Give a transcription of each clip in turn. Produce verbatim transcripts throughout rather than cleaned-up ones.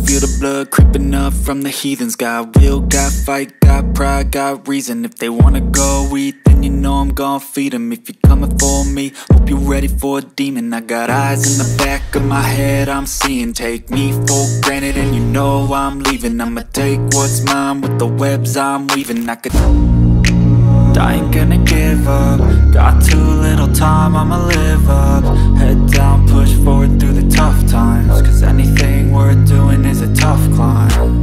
feel the blood creeping up from the heathens. Got will, got fight, got pride, got reason. If they wanna go eat, then you know I'm gon' feed them. If you're coming for me, hope you're ready for a demon. I got eyes in the back of my head, I'm seeing. Take me for granted and you know I'm leaving. I'ma take what's mine with the webs I'm weaving. I could, I ain't gonna give up. Got too little time, I'ma live up. Head down, push forward through the tough times. Cause anything worth doing is a tough climb.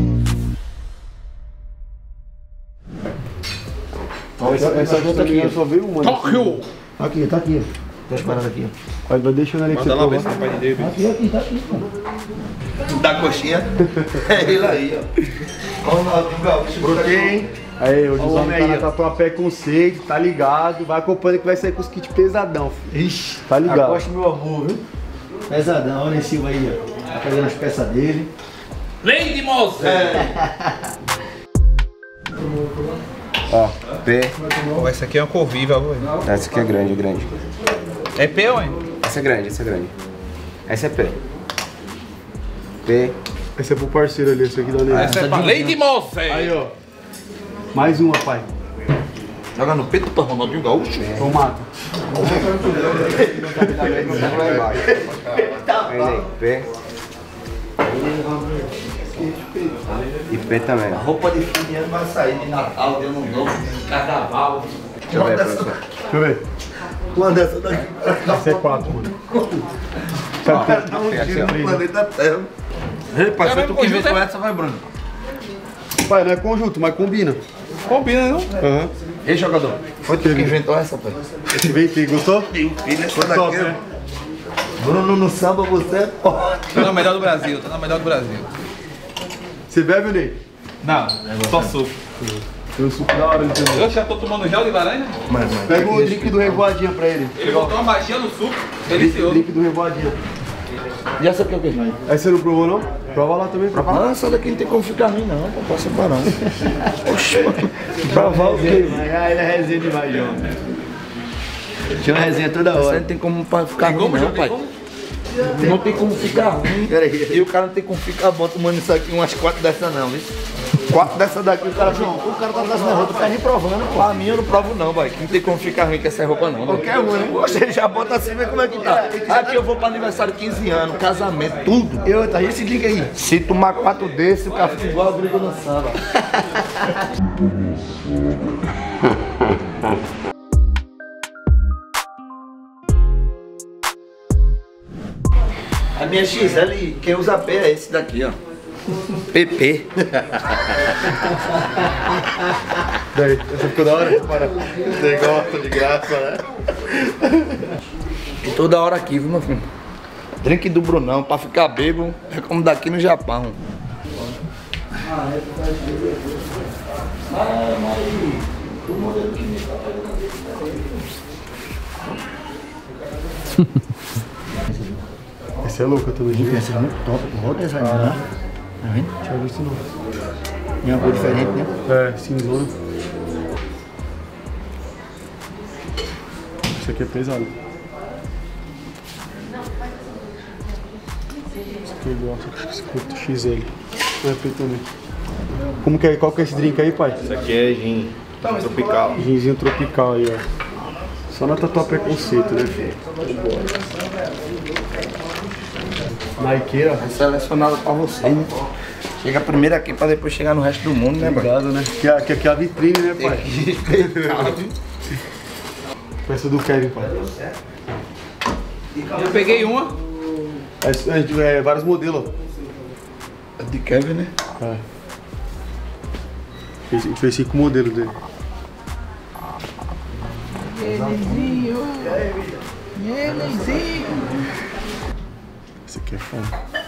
Essa conta aqui, eu só veio uma. Tóquio! Aqui, tá aqui. Tá parado aqui. Vai deixando ali que você provar. Aqui, aqui, tá aqui. Da coxinha. É ele aí, ó. Olha o gaúcho. Brotei, hein? Aí, o Dizão tá na Tatuapé Conceito, tá ligado? Vai acompanhando que vai sair com os kits pesadão, filho. Ixi, tá ligado? Aposta meu amor, viu? Pesadão, olha esse Silva aí, ó. Tá fazendo as peças dele. Lady Moça! Ó, P. Pô, essa aqui é uma cor viva, velho. Essa aqui é grande, é grande. É P, ué? Essa é grande, essa é grande. Essa é P. P. Esse é pro parceiro ali, esse aqui da Lady. Essa é pra Lady Moça! Aí, ó. Mais uma, pai. Joga no peito pra Ronaldinho Gaúcho. Então mata. Aí, P. E P também. A roupa de fim de ano vai sair de Natal, de Ano Novo, de Carnaval. Deixa eu ver, professor. Deixa eu ver. Uma dessa daqui. Essa é quatro, mano. Dá um tiro no planeta Terra. Ei, parceiro, tu que inventou essa, vai, Bruno. Pai, não é conjunto, mas combina. Combina, não? Aham. Ei, jogador, foi tu que inventou essa, pai? Esse inventei, gostou? Filho, essa Foi top, daqui, né? Bruno no samba, você é forte. Tá na melhor do Brasil, tá na melhor do Brasil. Você bebe, Ney? Não, só suco. Tem um suco da hora, ele também. Eu já tô tomando gel de laranja. Pega o drink do Revoadinha pra ele. Ele botou uma baixinha no suco, delicioso. Drink do Revoadinha. E essa aqui é o quê? Aí você não provou, não? Prova lá também, prova lá. Ah, essa daqui não tem como ficar ruim, não. Não posso separar. Oxi, mano. Provar o quê? Ah, ele é resenha demais, João. Tinha uma resenha toda Essa hora. não tem como pra ficar ruim, Como, não, João? pai. Não tem como ficar ruim. E o cara não tem como ficar bom tomando isso aqui, umas quatro dessas não, viu? Quatro dessas daqui, o cara, João, o cara tá trazendo a roupa, tá reprovando. Pra mim eu não provo não, pai. Não tem como ficar ruim com essa roupa não. Qualquer um, né? Você já bota assim, vê como é que tá. Aqui eu vou pra aniversário de quinze anos, casamento, tudo. E outra, e esse drink aí? Se tomar quatro desses, o cara fica igual a briga no samba. A minha X L, quem usa P é esse daqui, ó. P P. Daí, essa ficou da hora? Você gosta de graça, né? E toda hora aqui, viu, meu filho? Drink do Brunão, pra ficar bêbado, é como daqui no Japão. Ah, é Ah, mas o modelo que me tá Esse é louco também. Essa é muito top, vou designar, né? Tá vendo? Deixa eu ver se não. Tem uma cor diferente, né? É, cinzona. Esse aqui é pesado. Esse aqui é igual, só que esse curto X L. Não é P também. Como que é? Qual que é esse drink aí, pai? Isso aqui é gin tropical. Ginzinho tropical aí, ó. Só na Tatuapé Conceito, né, filho? Nikeira. Selecionado pra você, né? Chega primeiro aqui pra depois chegar no resto do mundo, né, pai? Obrigado, né? Que aqui, aqui é a vitrine, né, pai? Peça do Kevin, pai. Eu peguei uma. É, é, é vários modelos, ó. De Kevin, né? É. A gente fez cinco modelos dele. Elezinho. Elezinho. Esse aqui é foda.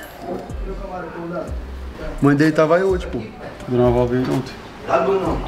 Mãe dele tava aí hoje, pô. Dona Val veio ontem. Tá bom, não.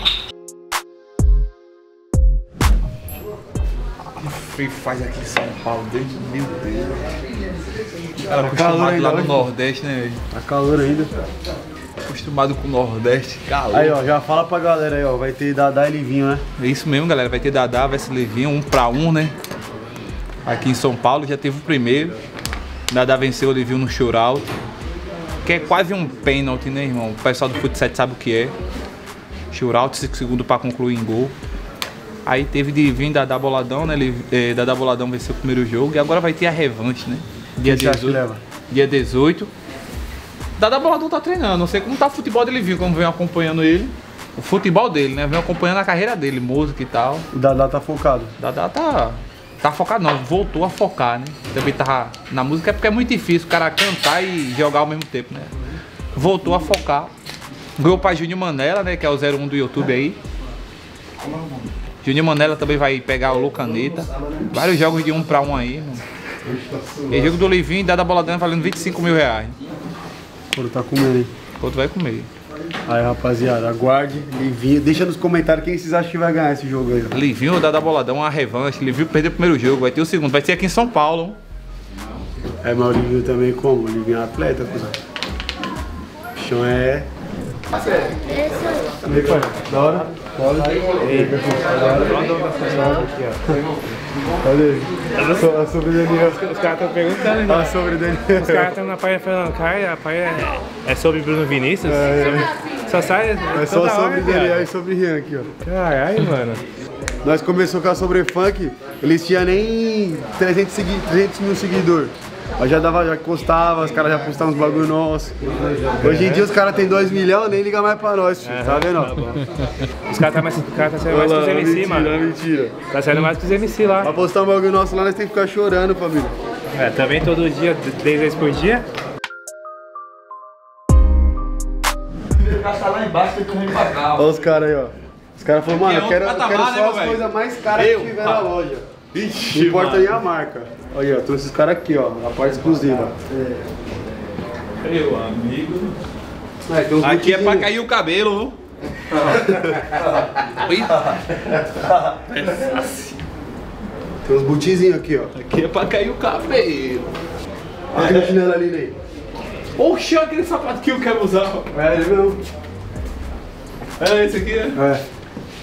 Free faz aqui em São Paulo desde meu Deus. Cara, Tá acostumado calor ainda lá no hoje? Nordeste, né, velho? Tá calor ainda. Acostumado com o Nordeste, calor. Aí, ó, já fala pra galera aí, ó. Vai ter Dadá e Livinho, né? É isso mesmo, galera. Vai ter Dadá, vai ser Livinho, um pra um, né? Aqui em São Paulo já teve o primeiro. Dadá venceu o Livinho no shootout. que é quase um pênalti, né, irmão? O pessoal do futsal sabe o que é. Shootout, cinco segundos pra concluir em gol. Aí teve de vir Dadá Boladão, né? Ele, eh, Dadá Boladão venceu o primeiro jogo e agora vai ter a revanche, né? Dia dezoito. Dia dezoito. Dadá Boladão tá treinando, não sei como tá o futebol dele, viu, como vem acompanhando ele. O futebol dele, né? Vem acompanhando a carreira dele, música e tal. O Dadá tá focado. O Dadá tá... Tá focado não, voltou a focar, né? Também tava na música, é porque é muito difícil o cara cantar e jogar ao mesmo tempo, né? Voltou a focar. Ganhou pra Júnior Manela, né? Que é o zero um do YouTube aí. Júnior Manela também vai pegar o Lucaneta. Vários jogos de um pra um aí, mano. E jogo do Livinho e Dadá Boladão valendo vinte e cinco mil reais. Quando tá comendo, hein? Outro vai comer. Aí, rapaziada, aguarde, Livinho. Deixa nos comentários quem vocês acham que vai ganhar esse jogo aí. Livinho ou Dadá Boladão, uma revanche. Livinho perdeu o primeiro jogo, vai ter o segundo. Vai ser aqui em São Paulo. É, mas o Livinho também como? O Livinho é atleta, cuzão. O bichão é... E aí, pai? Da hora? Pode. Cadê? A sobrevivência. Os caras estão perguntando, né? A sobrevivência. Os caras estão na página Fernando Caio, a página é, é sobre Bruno Vinícius. É, sobre, só sai. É só sobre Daniel e sobre Rian aqui, ó. Caralho, mano. Nós começamos com a Sobre Funk, eles tinham nem trezentos mil seguidores. Aí já dava, já costava, os caras já postavam uns bagulho nosso. Hoje em dia os caras têm dois milhões, nem ligam mais pra nós, filho. Tá vendo? Tá os caras tá, cara tá saindo mais que os M C, mentira, mano. Mentira, mentira. Tá saindo mais que os M C lá. Pra postar um bagulho nosso lá, nós temos que ficar chorando, família. É, também todo dia, dez vezes por dia. Gastar lá embaixo e correndo pra cá. Olha os caras aí, ó. Os caras falaram, mano, eu quero, eu quero só as né, coisas mais caras que tiver na loja. Ixi, não importa nem a marca. Olha, ó, trouxe esses caras aqui, ó, a parte exclusiva. Meu amigo. É, tem uns aqui é pra bootzinhos. cair o cabelo, Tem uns bootzinhos aqui, ó. aqui é pra cair o cabelo. Olha aquele chinelo ali, Ney. Oxe, olha aquele sapato que eu quero usar. É, ele mesmo. É esse aqui, né? É.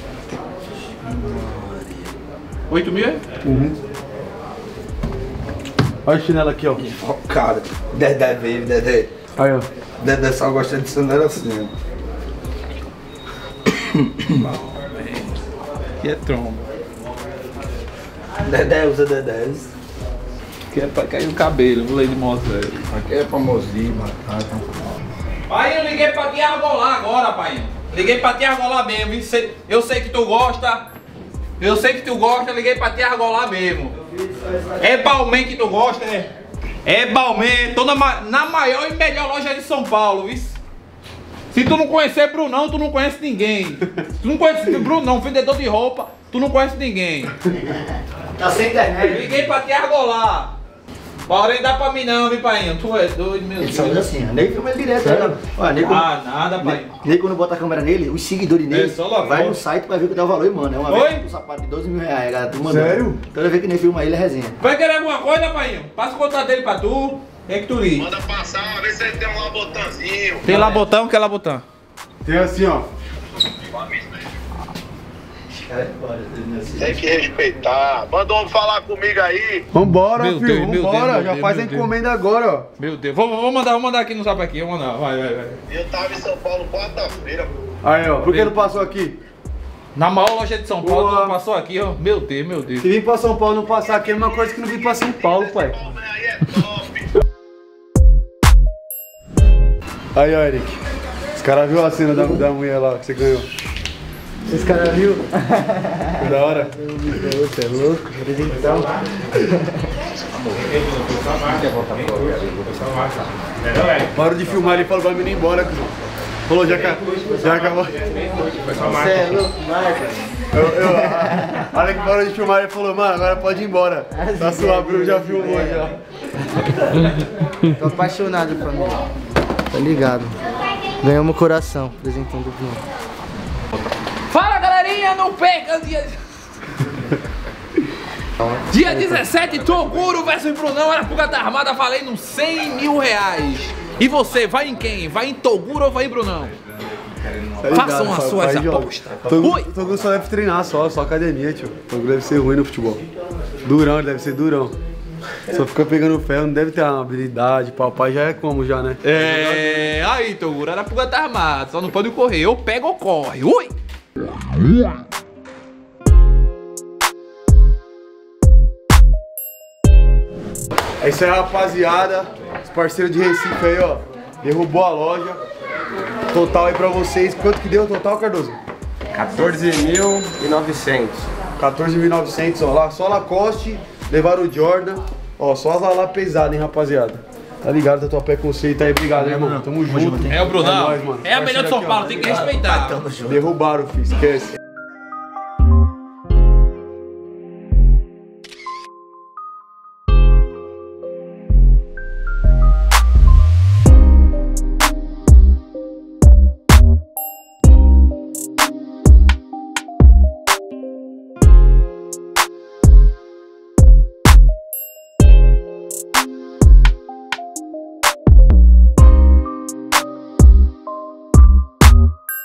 oito mil? Uhum. Olha o chinelo aqui, ó. Cara, Dedé veio, Dedé. Aí, ó. Dedé só gosta de chinelo assim. Aqui é tromba. Dedé usa Dedés. Aqui é pra cair o cabelo, vou ler de Moisés. Aqui é famosinho, batata. Pai, eu liguei pra te argolar agora, pai. Liguei pra te argolar mesmo. Eu sei que tu gosta. Eu sei que tu gosta, liguei pra te argolar mesmo. É Balmain que tu gosta, né? É Balmain, tô na, na maior e melhor loja de São Paulo, viu? Se tu não conhecer Brunão, tu não conhece ninguém. Se tu não conhece Brunão, vendedor de roupa, tu não conhece ninguém. Tá sem internet. Liguei pra te argolar. Porém, dá pra mim não, viu, pai? Tu é doido, meu Ele Deus. só usa assim, ó. Nem filma ele direto, né? Olha, nem quando, Ah, nada, pai. nem quando bota a câmera nele, os seguidores É, nele, só lá vai fora. no site pra ver que dá o valor e manda. É uma Oi? vez um sapato de doze mil reais, galera. Tu mandando. Sério? Toda vez que nem filma ele é resenha. Vai querer alguma coisa, pai? Passa o contato dele pra tu. É que tu liga. Manda passar, vê se ele tem um labotãozinho. Tem lá botão, que é lá botão. Tem assim, ó. Tem que respeitar. Manda um homem falar comigo aí. Vambora, Meu filho, Deus, meu vambora. Deus, Já meu faz Deus, a meu encomenda agora, ó. Meu Deus. Vou, vou mandar, vou mandar aqui no zap aqui. Vou mandar. Vai, vai, vai. Eu tava em São Paulo quarta-feira. Aí, ó. Por que não passou aqui? Na maior loja de São Paulo, Boa. tu passou aqui, ó. Meu Deus, meu Deus. Se vir pra São Paulo não passar aqui é a mesma coisa que não vir pra São Paulo, pai. Aí é top. Aí, ó, Eric. Os caras viram a cena da, da mulher lá que você ganhou. Esse cara viu? Foi da hora? Você é louco? Apresentão. Parou de filmar, ele falou pra mim ir embora, cuzão. Falou, já, ca- já acabou. Você é louco, marca. Eu, eu, a, a hora que parou de filmar, ele falou, mano, agora pode ir embora. Tá suave, Bruno já filmou já. Tô apaixonado, família. Tá ligado? Ganhou meu coração, apresentando o Bruno. Fala, galerinha, não perca dia... Dia dezessete, Toguro versus Brunão, Arapuca da Armada, valendo cem mil reais. E você, vai em quem? Vai em Toguro ou vai em Brunão? Tá ligado, Façam as pai, suas pai joga. apostas. Toguro Oi. Toguro só deve treinar, só, só academia, tio. Toguro deve ser ruim no futebol. Durão, ele deve ser durão. Só fica pegando ferro, não deve ter uma habilidade. Papai já é como já, né? É, aí, Toguro, era pro estar armado, só não pode correr. Ou pega ou corre. Ui! É isso aí, rapaziada. Os parceiros de Recife aí, ó. Derrubou a loja. Total aí pra vocês. Quanto que deu o total, Cardoso? quatorze mil e novecentos. quatorze mil e novecentos, ó. Lá, só Lacoste, levaram o Jordan. Ó, só as lá pesadas, hein, rapaziada. Tá ligado, Tatuapé Conceito aí. Obrigado, hein, irmão. Tamo junto. É o Brunão. É, nóis, mano. É a melhor de São Paulo, tem que respeitar. Derrubaram, filho. Esquece.